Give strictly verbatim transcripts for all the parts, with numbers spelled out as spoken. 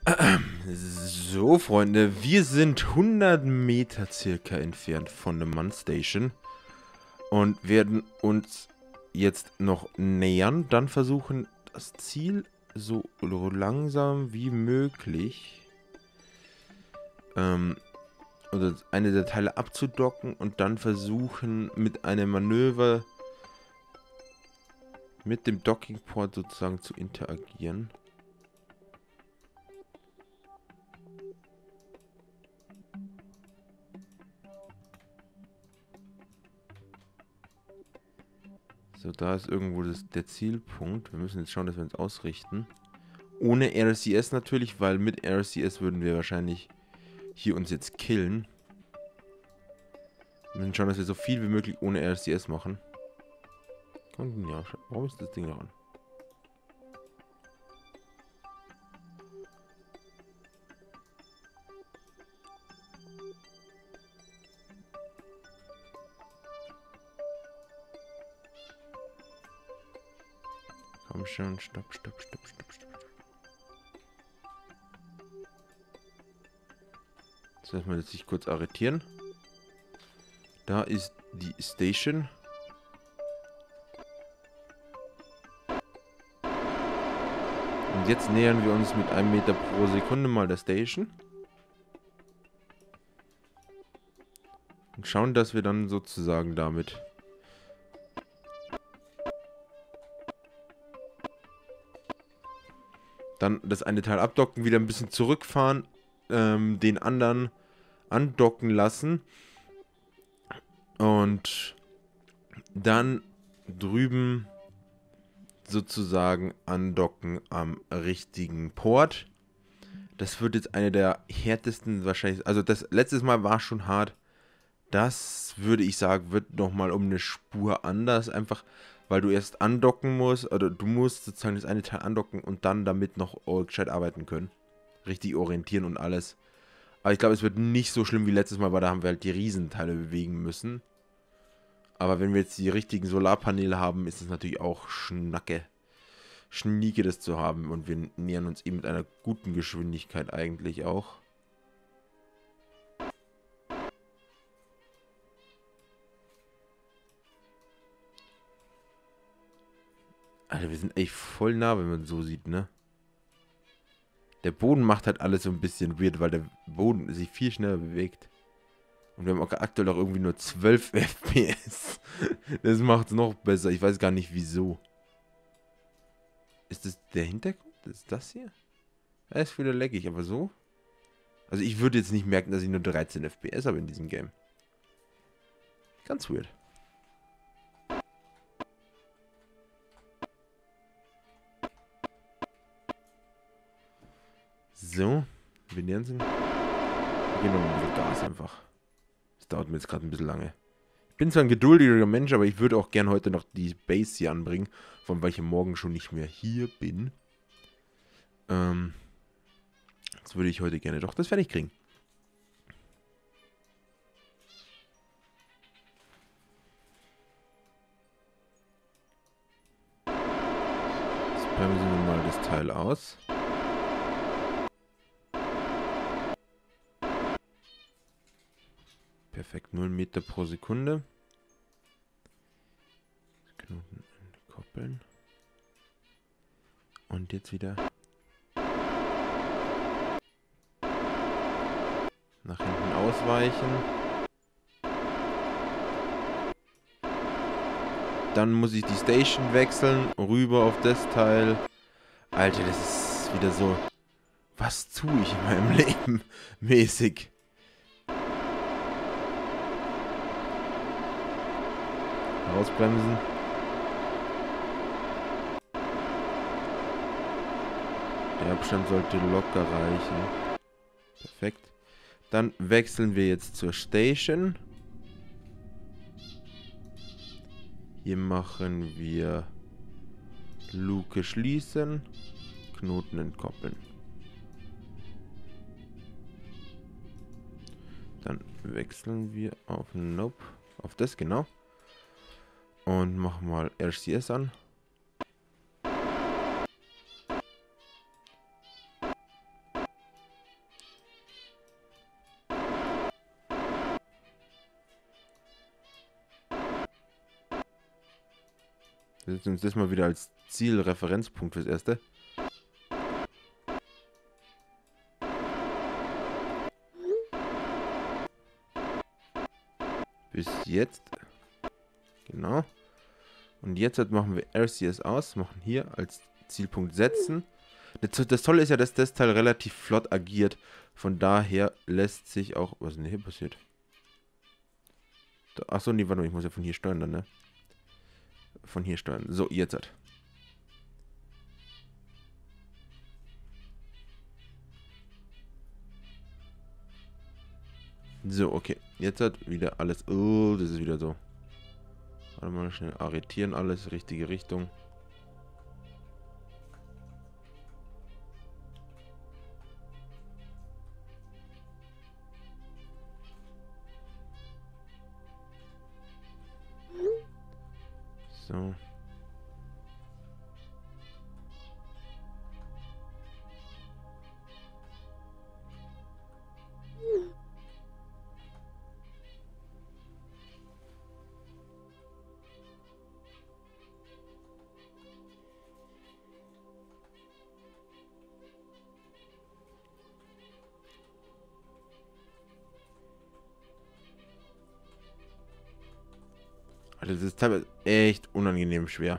So, Freunde, wir sind hundert Meter circa entfernt von der Mann Station und werden uns jetzt noch nähern, dann versuchen, das Ziel so langsam wie möglich ähm, oder eine der Teile abzudocken und dann versuchen, mit einem Manöver mit dem Dockingport sozusagen zu interagieren. So, da ist irgendwo das, der Zielpunkt. Wir müssen jetzt schauen, dass wir uns ausrichten. Ohne R C S natürlich, weil mit R C S würden wir wahrscheinlich hier uns jetzt killen. Wir müssen schauen, dass wir so viel wie möglich ohne R C S machen. Und ja, warum ist das Ding noch an? Komm schon, stopp, stopp, stopp, stopp, stopp. Jetzt lassen wir sich kurz arretieren. Da ist die Station. Und jetzt nähern wir uns mit einem Meter pro Sekunde mal der Station. Und schauen, dass wir dann sozusagen damit dann das eine Teil abdocken, wieder ein bisschen zurückfahren, ähm, den anderen andocken lassen und dann drüben sozusagen andocken am richtigen Port. Das wird jetzt eine der härtesten wahrscheinlich, also das letztes Mal war schon hart. Das würde ich sagen, wird nochmal um eine Spur anders, einfach weil du erst andocken musst, oder du musst sozusagen das eine Teil andocken und dann damit noch gescheit arbeiten können. Richtig orientieren und alles. Aber ich glaube, es wird nicht so schlimm wie letztes Mal, weil da haben wir halt die Riesenteile bewegen müssen. Aber wenn wir jetzt die richtigen Solarpaneele haben, ist es natürlich auch Schnacke. Schnieke das zu haben. Und wir nähern uns eben mit einer guten Geschwindigkeit eigentlich auch. Alter, wir sind echt voll nah, wenn man so sieht, ne? Der Boden macht halt alles so ein bisschen weird, weil der Boden sich viel schneller bewegt. Und wir haben auch aktuell auch irgendwie nur zwölf F P S. Das macht es noch besser. Ich weiß gar nicht wieso. Ist das der Hintergrund? Ist das hier? Er ist wieder leckig, aber so? Also ich würde jetzt nicht merken, dass ich nur dreizehn F P S habe in diesem Game. Ganz weird. So, wir nähern uns. Wir gehen noch ein bisschen Gas einfach. Das dauert mir jetzt gerade ein bisschen lange. Ich bin zwar ein geduldiger Mensch, aber ich würde auch gern heute noch die Base hier anbringen, von weil ich morgen schon nicht mehr hier bin. Ähm, das würde ich heute gerne doch das fertig kriegen. Jetzt bremsen wir mal das Teil aus. Perfekt, null Meter pro Sekunde. Knoten koppeln. Und jetzt wieder nach hinten ausweichen. Dann muss ich die Station wechseln, rüber auf das Teil. Alter, das ist wieder so, was tue ich in meinem Leben mäßig. Ausbremsen. Der Abstand sollte locker reichen. Perfekt. Dann wechseln wir jetzt zur Station. Hier machen wir Luke schließen, Knoten entkoppeln. Dann wechseln wir auf Nope, auf das genau. Und machen mal R C S an. Wir setzen uns das mal wieder als Zielreferenzpunkt fürs Erste. Bis jetzt. Genau. Und jetzt machen wir R C S aus. Machen hier als Zielpunkt setzen. Das, das Tolle ist ja, dass das Teil relativ flott agiert. Von daher lässt sich auch... Was ist denn hier passiert? Achso, nee, warte mal, ich muss ja von hier steuern dann, ne? Von hier steuern. So, jetzt hat. So, okay. Jetzt hat wieder alles... Oh, das ist wieder so. Warte mal, schnell arretieren alles, richtige Richtung. So. Also das ist teilweise echt unangenehm schwer.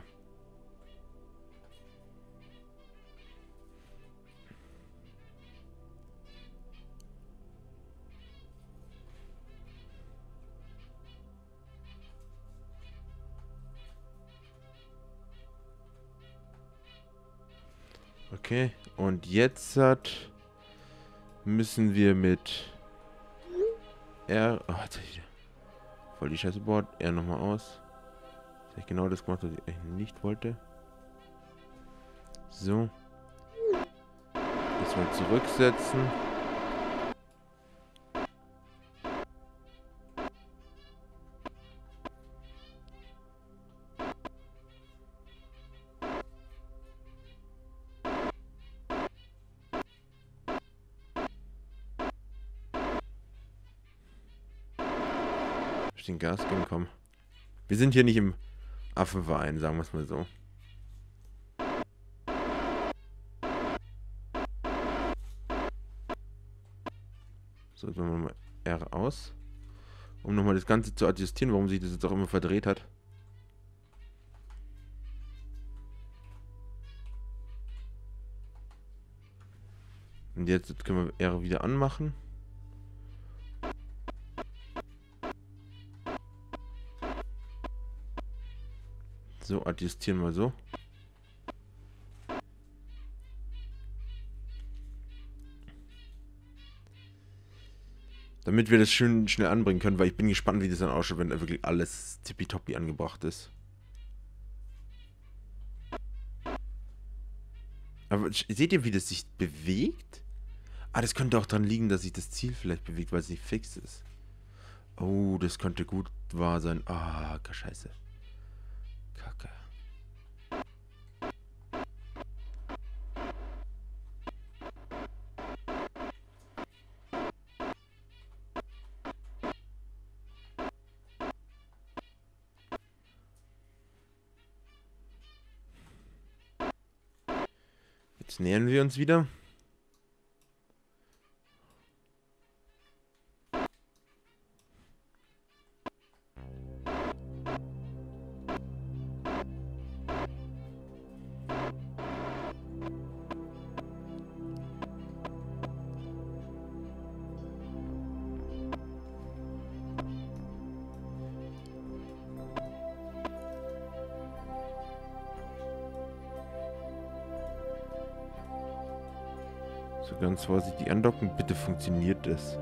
Okay, und jetzt hat, müssen wir mit R... Oh, jetzt hab ich voll die Scheiße Board. R nochmal aus. Jetzt habe ich genau das gemacht, was ich eigentlich nicht wollte. So. Jetzt mal zurücksetzen. Den Gas geben, komm. Wir sind hier nicht im Affenverein, sagen wir es mal so. So, jetzt machen wir mal R aus. Um nochmal das Ganze zu adjustieren, warum sich das jetzt auch immer verdreht hat. Und jetzt können wir R wieder anmachen. So, adjustieren wir so. Damit wir das schön schnell anbringen können, weil ich bin gespannt, wie das dann ausschaut, wenn da wirklich alles tippitoppi angebracht ist. Aber seht ihr, wie das sich bewegt? Ah, das könnte auch daran liegen, dass sich das Ziel vielleicht bewegt, weil es nicht fix ist. Oh, das könnte gut wahr sein. Ah, Scheiße. Kacke. Jetzt nähern wir uns wieder. So ganz vorsichtig andocken. Bitte funktioniert das.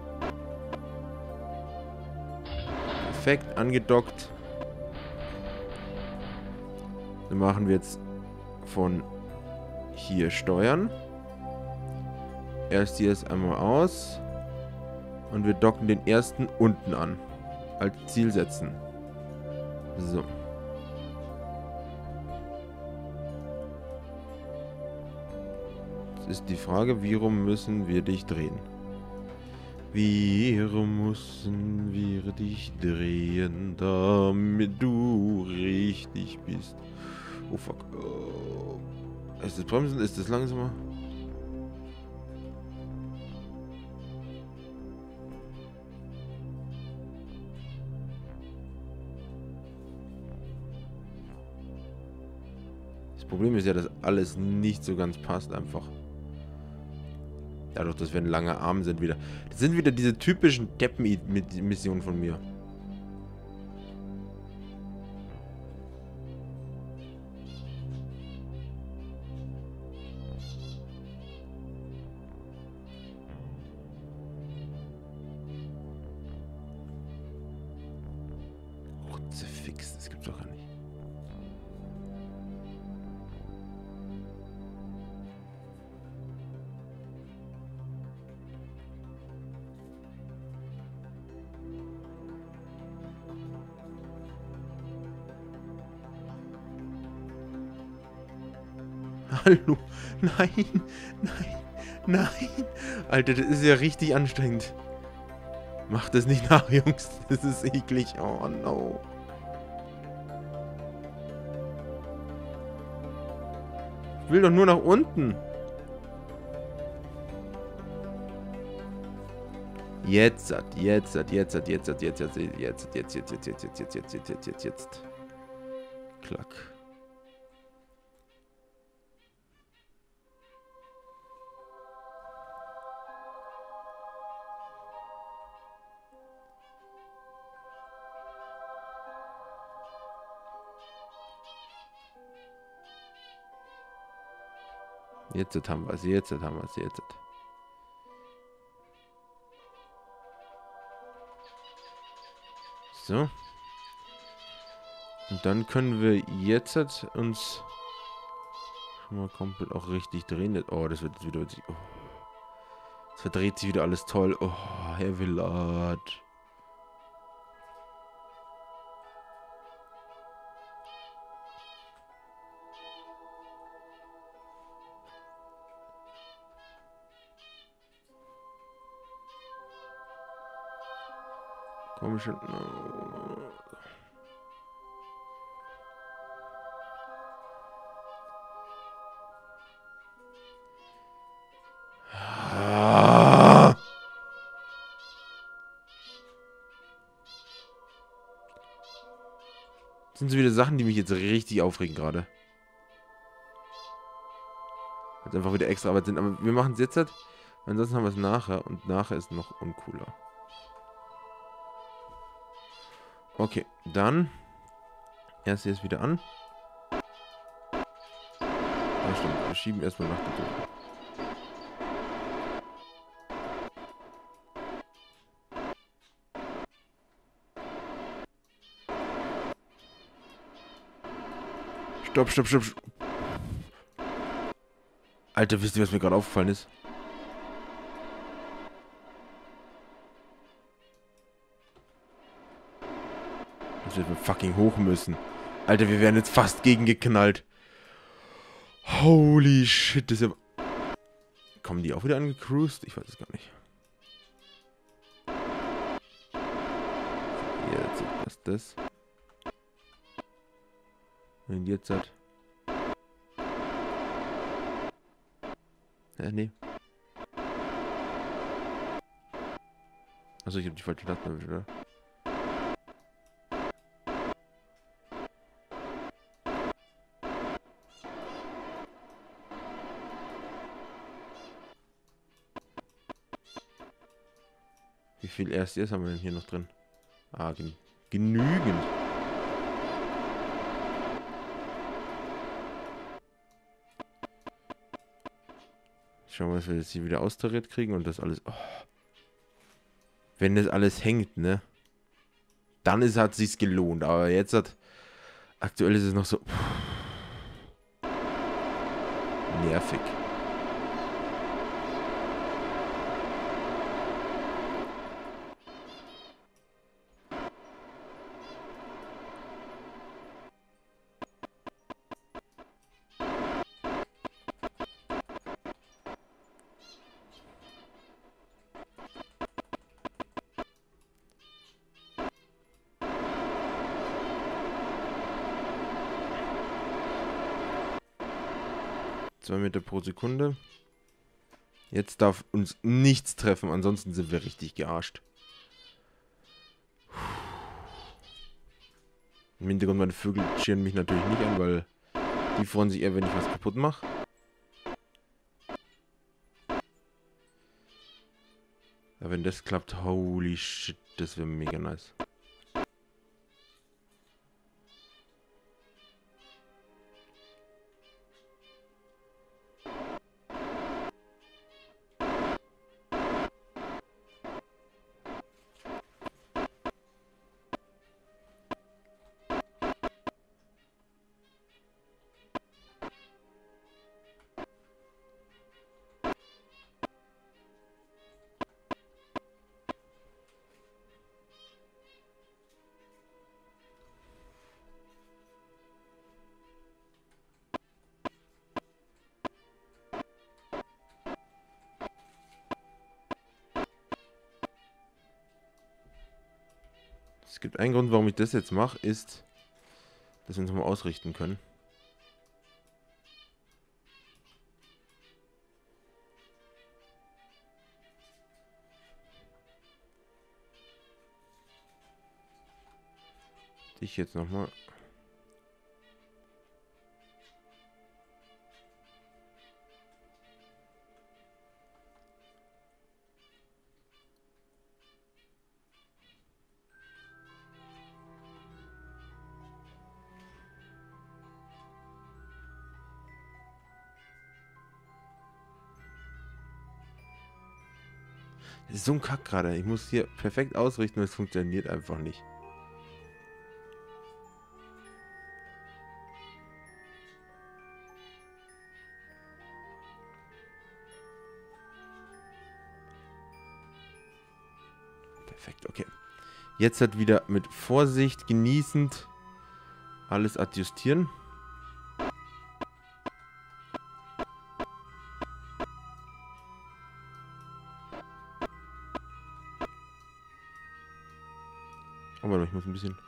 Perfekt, angedockt. Dann machen wir jetzt von hier steuern. Erst hier ist einmal aus. Und wir docken den ersten unten an. Als Ziel setzen. So. Ist die Frage, wie rum müssen wir dich drehen? Wir müssen wir dich drehen, damit du richtig bist. Oh fuck. Oh. Ist das Bremsen? Ist das langsamer? Das Problem ist ja, dass alles nicht so ganz passt einfach. Dadurch, dass wir ein langer Arm sind wieder. Das sind wieder diese typischen Deppen-Missionen von mir. Fix, das gibt's doch gar nicht. Hallo. Nein. Nein. Nein. Alter, das ist ja richtig anstrengend. Macht das nicht nach, Jungs. Das ist eklig. Oh no. Ich will doch nur nach unten. Jetzt, jetzt, jetzt, jetzt, jetzt, jetzt, jetzt, jetzt, jetzt, jetzt, jetzt, jetzt, jetzt, jetzt, jetzt, jetzt, jetzt, jetzt, jetzt, jetzt. Klack. Jetzt haben wir es, jetzt haben wir es, jetzt. So. Und dann können wir jetzt uns schon mal komplett auch richtig drehen. Oh, das wird jetzt wieder... Oh. Es verdreht sich wieder alles toll. Oh, Heavy Lord. Komm schon. Ah. Das sind so wieder Sachen, die mich jetzt richtig aufregen gerade. Jetzt einfach wieder extra Arbeit sind. Aber wir machen es jetzt. Ansonsten haben wir es nachher. Und nachher ist noch uncooler. Okay, dann erst jetzt wieder an. Ja, stimmt. Wir schieben erstmal nach der Tür. Stopp, stopp, stopp, stopp. Alter, wisst ihr, was mir gerade aufgefallen ist? Dass wir fucking hoch müssen. Alter, wir werden jetzt fast gegengeknallt. Holy shit, das ist ja... Kommen die auch wieder angecruised? Ich weiß es gar nicht. Jetzt ist das. Und jetzt hat... Ja, nee. Achso, ich habe die falsche Taste erwischt, oder? Wie viel R C S haben wir denn hier noch drin? Ah, gen genügend. Schauen wir, dass wir das hier wieder austariert kriegen und das alles... Oh. Wenn das alles hängt, ne? Dann ist, hat es sich gelohnt. Aber jetzt hat... Aktuell ist es noch so... Pff, nervig. zwei Meter pro Sekunde. Jetzt darf uns nichts treffen, ansonsten sind wir richtig gearscht. Im Hintergrund meine Vögel scheren mich natürlich nicht an, weil die freuen sich eher, wenn ich was kaputt mache. Aber wenn das klappt, holy shit, das wäre mega nice. Es gibt einen Grund, warum ich das jetzt mache, ist, dass wir uns mal ausrichten können. Ich jetzt nochmal. Das ist so ein Kack gerade. Ich muss hier perfekt ausrichten und es funktioniert einfach nicht. Perfekt, okay. Jetzt halt wieder mit Vorsicht, genießend alles adjustieren. Oh, warte, ich muss ein bisschen,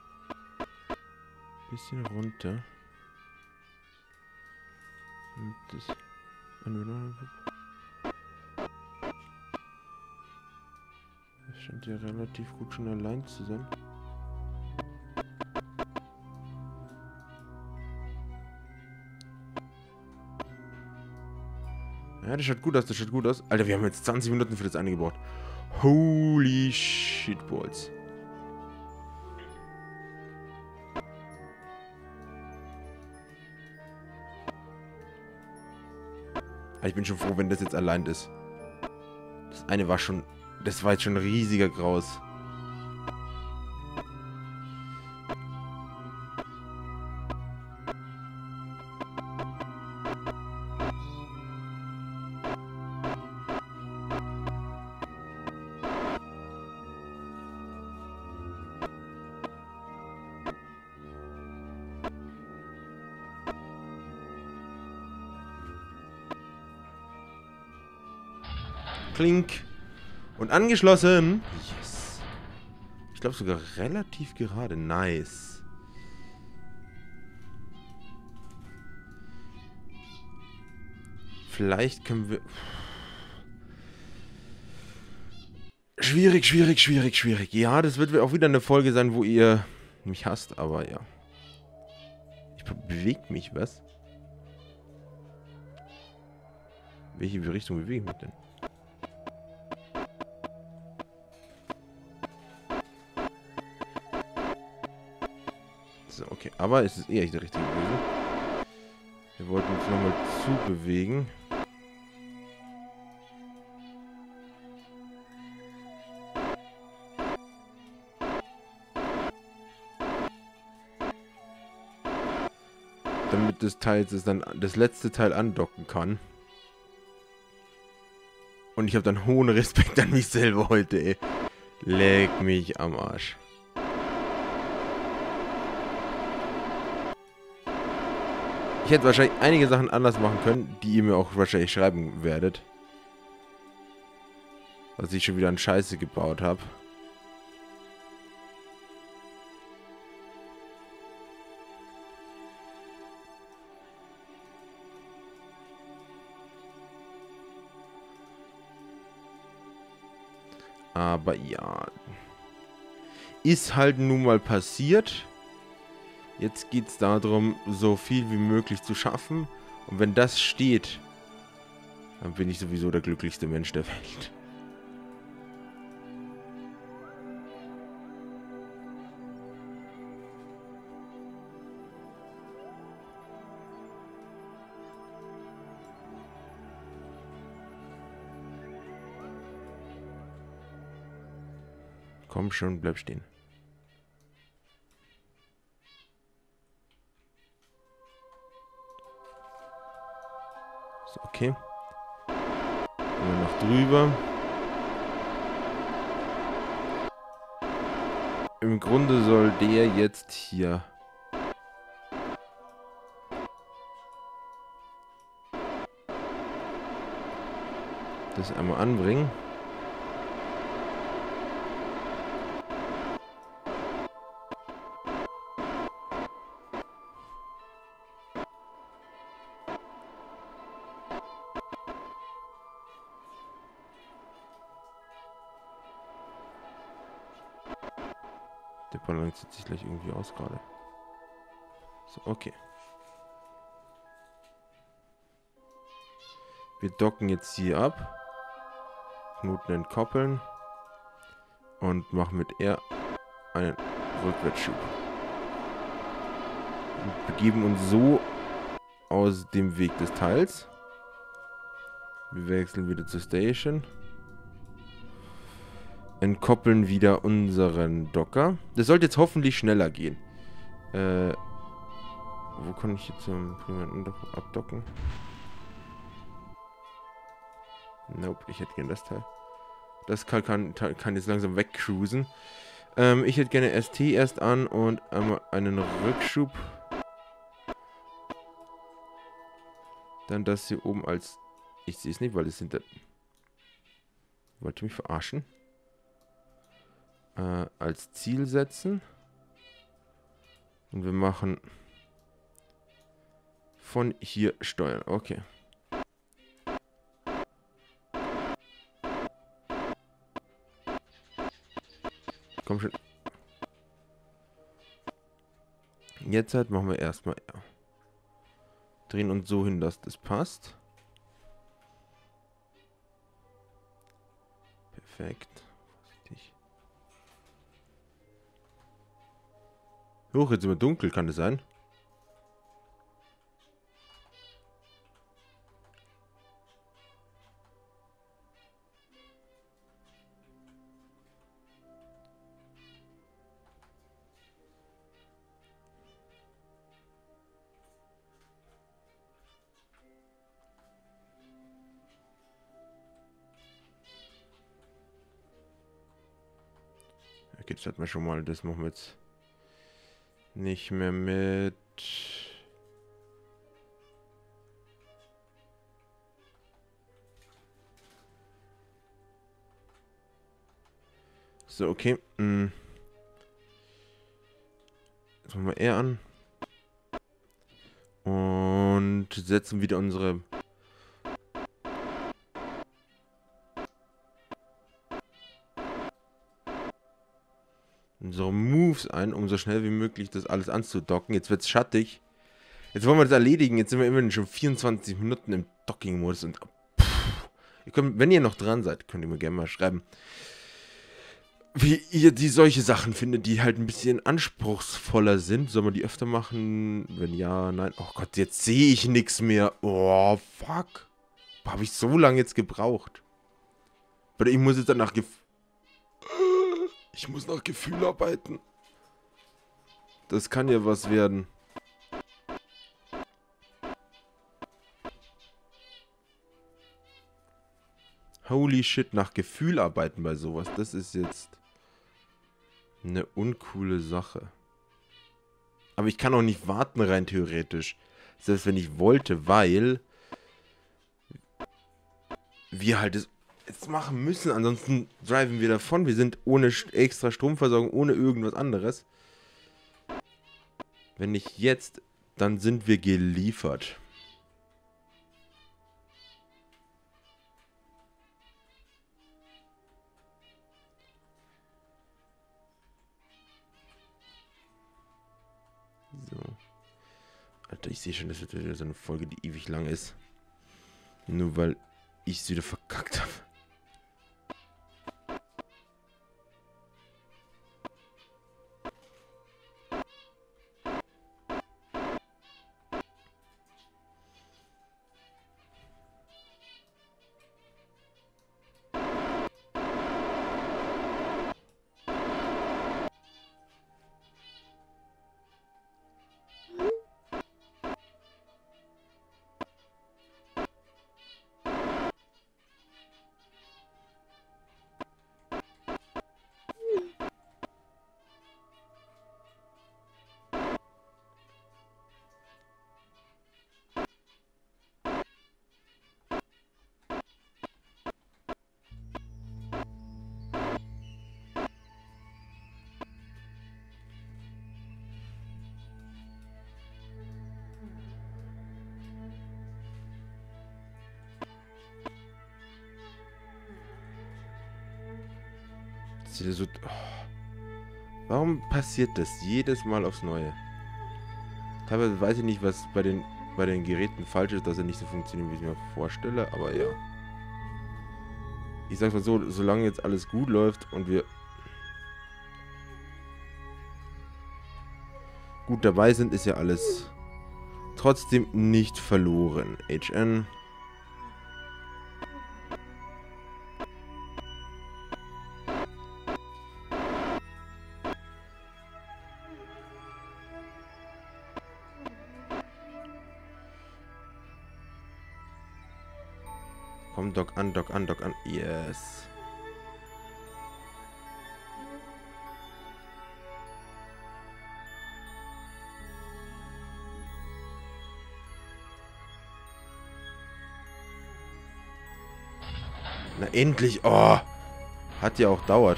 bisschen runter. Und das Das scheint ja relativ gut schon allein zu sein. Ja, das schaut gut aus, das schaut gut aus. Alter, wir haben jetzt zwanzig Minuten für das eine gebraucht. Holy shitballs. Ich bin schon froh, wenn das jetzt allein ist. Das eine war schon... Das war jetzt schon ein riesiger Graus. Klink. Und angeschlossen. Yes. Ich glaube sogar relativ gerade. Nice. Vielleicht können wir... Schwierig, schwierig, schwierig, schwierig. Ja, das wird auch wieder eine Folge sein, wo ihr mich hasst, aber ja. Ich bewegt mich, was? Welche Richtung bewege ich mich denn? So, okay. Aber es ist eher die richtige Bewegung. Wir wollten uns nochmal zu bewegen. Damit das Teil das dann das letzte Teil andocken kann. Und ich habe dann hohen Respekt an mich selber heute, ey. Leck mich am Arsch. Ich hätte wahrscheinlich einige Sachen anders machen können, die ihr mir auch wahrscheinlich schreiben werdet. Was ich schon wieder an Scheiße gebaut habe. Aber ja. Ist halt nun mal passiert. Jetzt geht es darum, so viel wie möglich zu schaffen. Und wenn das steht, dann bin ich sowieso der glücklichste Mensch der Welt. Komm schon, bleib stehen. So, okay. Gehen wir noch drüber. Im Grunde soll der jetzt hier das einmal anbringen. Der Ballon zieht sich gleich irgendwie aus gerade. So, okay. Wir docken jetzt hier ab. Knoten entkoppeln. Und machen mit R einen Rückwärtsschub. Und begeben uns so aus dem Weg des Teils. Wir wechseln wieder zur Station. Entkoppeln wieder unseren Docker. Das sollte jetzt hoffentlich schneller gehen. Äh, wo kann ich jetzt zum primären abdocken? Nope, ich hätte gerne das Teil. Das kann, kann, kann jetzt langsam wegcruisen. Ähm, ich hätte gerne S T erst an und einmal einen Rückschub. Dann das hier oben als... Ich sehe es nicht, weil das sind... Wollt ihr mich verarschen? Äh, als Ziel setzen. Und wir machen von hier steuern. Okay. Komm schon. Jetzt halt machen wir erstmal R. Drehen uns so hin, dass das passt. Perfekt. Vorsichtig. Hoch, jetzt immer dunkel, kann das sein? Okay, das hatten wir schon mal, das machen wir jetzt nicht mehr mit. So, okay. Hm. Jetzt machen wir R an. Und setzen wieder unsere unsere Moves ein, um so schnell wie möglich das alles anzudocken. Jetzt wird's schattig. Jetzt wollen wir das erledigen. Jetzt sind wir immerhin schon vierundzwanzig Minuten im Docking-Modus. Und pff, ihr könnt, wenn ihr noch dran seid, könnt ihr mir gerne mal schreiben, wie ihr die solche Sachen findet, die halt ein bisschen anspruchsvoller sind. Soll man die öfter machen? Wenn ja, nein. Oh Gott, jetzt sehe ich nichts mehr. Oh, fuck. Habe ich so lange jetzt gebraucht. Aber ich muss jetzt dann nach Gefühl... Ich muss nach Gefühl arbeiten. Das kann ja was werden. Holy shit, nach Gefühl arbeiten bei sowas. Das ist jetzt eine uncoole Sache. Aber ich kann auch nicht warten rein theoretisch. Selbst wenn ich wollte, weil wir halt es jetzt machen müssen. Ansonsten driven wir davon. Wir sind ohne extra Stromversorgung, ohne irgendwas anderes. Wenn nicht jetzt, dann sind wir geliefert. Alter, ich sehe schon, das wird wieder so eine Folge, die ewig lang ist. Nur weil ich es wieder verkackt habe. So, oh. Warum passiert das jedes Mal aufs Neue? Teilweise weiß ich nicht, was bei den, bei den Geräten falsch ist, dass er nicht so funktioniert, wie ich mir vorstelle, aber ja. Ich sag's mal so, solange jetzt alles gut läuft und wir gut dabei sind, ist ja alles trotzdem nicht verloren. H N. Komm, Dock an, Dock an, Dock an. Yes. Na endlich. Oh. Hat ja auch dauert.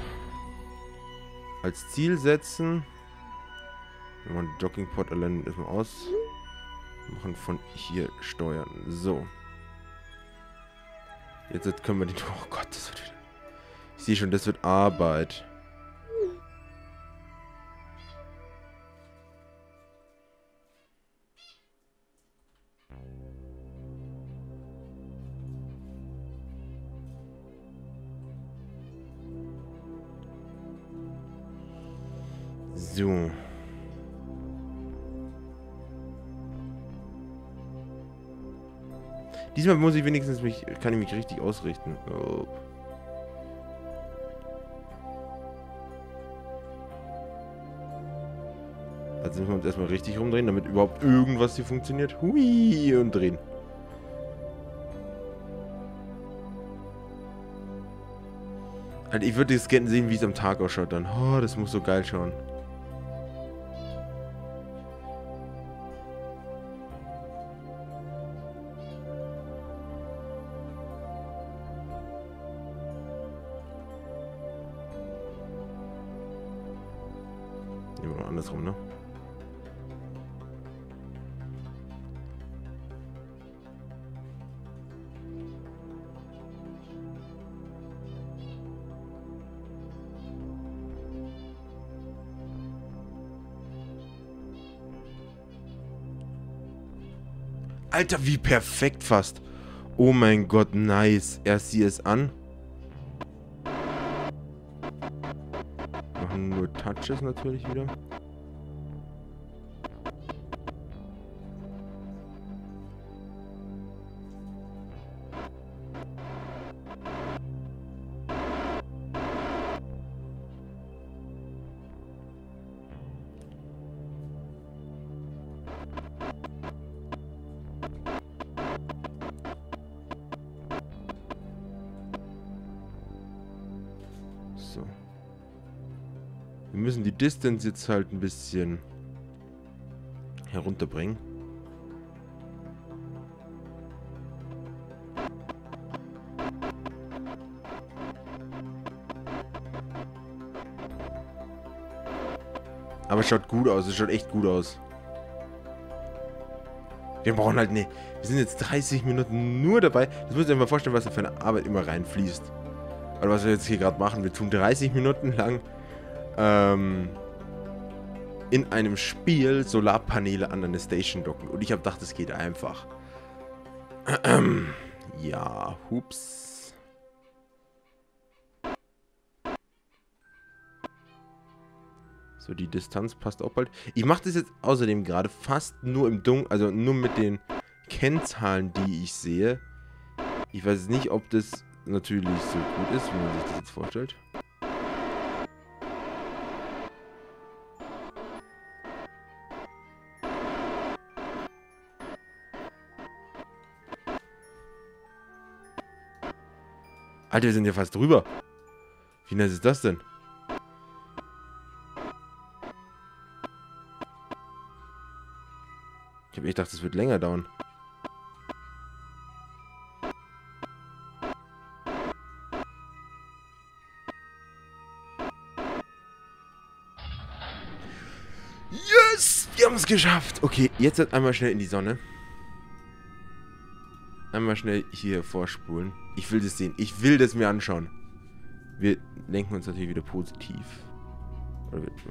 Als Ziel setzen. Wenn man den Dockingport allein erstmal aus. Machen von hier steuern. So. Jetzt können wir den... Oh Gott, das wird wieder... Ich sehe schon, das wird Arbeit. So. Diesmal muss ich wenigstens mich, kann ich mich richtig ausrichten. Oh. Also müssen wir uns erstmal richtig rumdrehen, damit überhaupt irgendwas hier funktioniert. Hui, und drehen. Halt, ich würde jetzt gerne sehen, wie es am Tag ausschaut dann. Oh, das muss so geil schauen. Immer andersrum, ne? Alter, wie perfekt fast. Oh mein Gott, nice. Erst sieh es an. Machen nur Touches natürlich wieder. So. Wir müssen die Distance jetzt halt ein bisschen herunterbringen. Aber es schaut gut aus, es schaut echt gut aus. Wir brauchen halt, ne, wir sind jetzt dreißig Minuten nur dabei. Das müsst ihr euch mal vorstellen, was da für eine Arbeit immer reinfließt. Oder was wir jetzt hier gerade machen. Wir tun dreißig Minuten lang ähm, in einem Spiel Solarpaneele an eine Station docken. Und ich habe gedacht, es geht einfach. Ja, hups. So, die Distanz passt auch bald. Ich mache das jetzt außerdem gerade fast nur im Dunkeln, also nur mit den Kennzahlen, die ich sehe. Ich weiß nicht, ob das natürlich so gut ist, wie man sich das jetzt vorstellt. Alter, wir sind ja fast drüber. Wie nice ist das denn? Ich habe echt gedacht, das wird länger dauern. Yes! Wir haben es geschafft. Okay, jetzt halt einmal schnell in die Sonne. Einmal schnell hier vorspulen. Ich will das sehen. Ich will das mir anschauen. Wir lenken uns natürlich wieder positiv. Oder wir,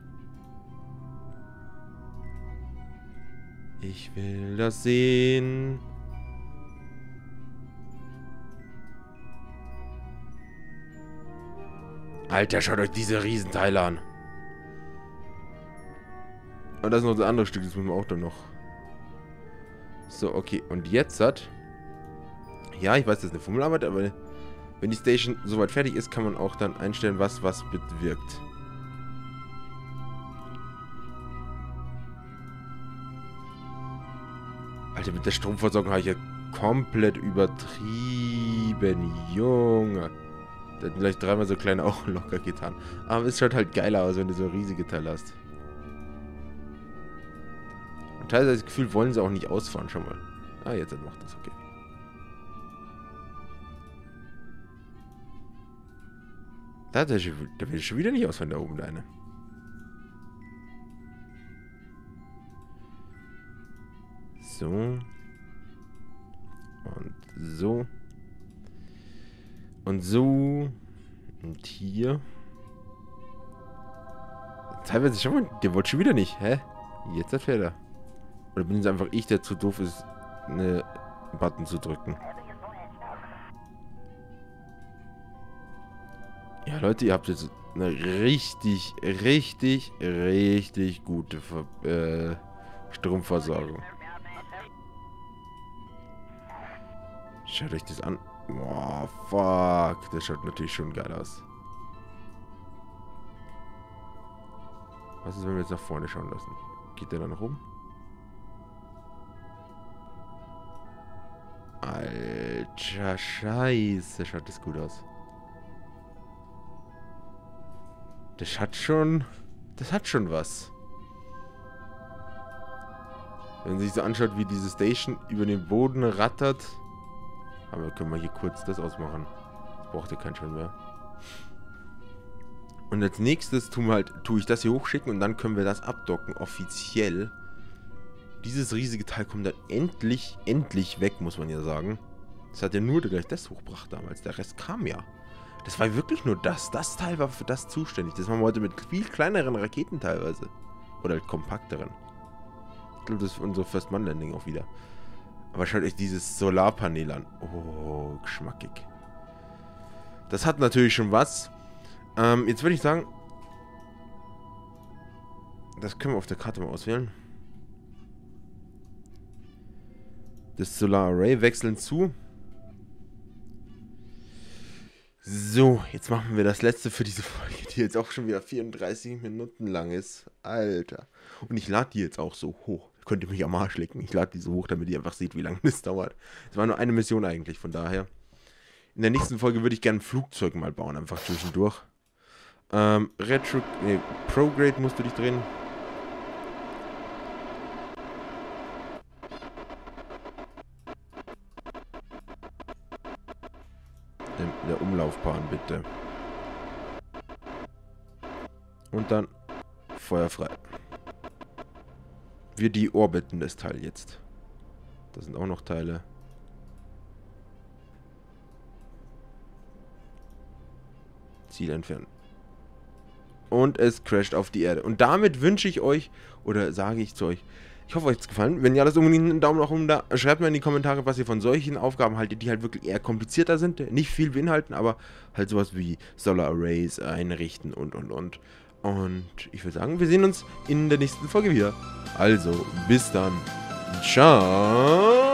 ich will das sehen. Alter, schaut euch diese Riesenteile an. Und das ist noch das andere Stück, das müssen wir auch dann noch. So, okay. Und jetzt hat... Ja, ich weiß, das ist eine Formelarbeit, aber wenn die Station soweit fertig ist, kann man auch dann einstellen, was was bewirkt. Alter, mit der Stromversorgung habe ich ja komplett übertrieben. Junge. Der hat gleich dreimal so kleine auch locker getan. Aber es schaut halt geiler aus, wenn du so riesige Teile hast. Und teilweise das Gefühl, wollen sie auch nicht ausfahren, schon mal. Ah, jetzt macht das, okay. Da, der, der will schon wieder nicht ausfahren, da oben, deine. So. Und so. Und so. Und hier. Teilweise schon mal. Der wollte schon wieder nicht. Hä? Jetzt fährt er. Oder bin es einfach ich, der zu doof ist, eine Button zu drücken? Ja, Leute, ihr habt jetzt eine richtig, richtig, richtig gute Ver äh, Stromversorgung. Schaut euch das an. Boah, fuck. Das schaut natürlich schon geil aus. Was ist, wenn wir jetzt nach vorne schauen lassen? Geht der da nach oben? Alter Scheiße, schaut das gut aus. Das hat schon... Das hat schon was. Wenn man sich so anschaut, wie diese Station über den Boden rattert. Aber können wir hier kurz das ausmachen. Das braucht ihr keinen schon mehr. Und als nächstes tun wir halt, tue ich das hier hochschicken und dann können wir das abdocken, offiziell. Dieses riesige Teil kommt dann endlich, endlich weg, muss man ja sagen. Das hat ja nur gleich das hochgebracht damals. Der Rest kam ja. Das war wirklich nur das. Das Teil war für das zuständig. Das machen wir heute mit viel kleineren Raketen teilweise. Oder halt kompakteren. Ich glaube, das ist unsere First-Man-Landing auch wieder. Aber schaut euch dieses Solarpanel an. Oh, geschmackig. Das hat natürlich schon was. Ähm, jetzt würde ich sagen, das können wir auf der Karte mal auswählen. Das Solar Array wechseln zu. So, jetzt machen wir das letzte für diese Folge, die jetzt auch schon wieder vierunddreißig Minuten lang ist. Alter. Und ich lade die jetzt auch so hoch. Könnt ihr mich am Arsch lecken. Ich lade die so hoch, damit ihr einfach seht, wie lange das dauert. Es war nur eine Mission eigentlich, von daher. In der nächsten Folge würde ich gerne ein Flugzeug mal bauen, einfach zwischendurch. Ähm, Retro... Nee, Prograde musst du dich drehen. Der, der Umlaufbahn, bitte. Und dann feuerfrei. Wir deorbiten das Teil jetzt. Da sind auch noch Teile. Ziel entfernen. und es crasht auf die Erde. Und damit wünsche ich euch, oder sage ich zu euch, ich hoffe, euch hat es gefallen. Wenn ja, lasst unbedingt einen Daumen nach oben da. Schreibt mir in die Kommentare, was ihr von solchen Aufgaben haltet, die halt wirklich eher komplizierter sind. Nicht viel beinhalten, aber halt sowas wie Solar Arrays einrichten und, und, und. Und ich würde sagen, wir sehen uns in der nächsten Folge wieder. Also, bis dann. Ciao.